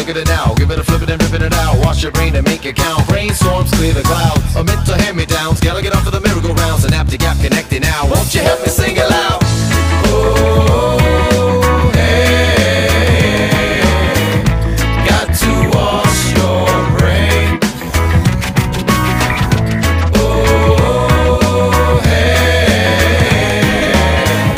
look at it now. Give it a flip it and ripping it out. Wash your brain and make it count. Brainstorms, clear the clouds. A mental hammer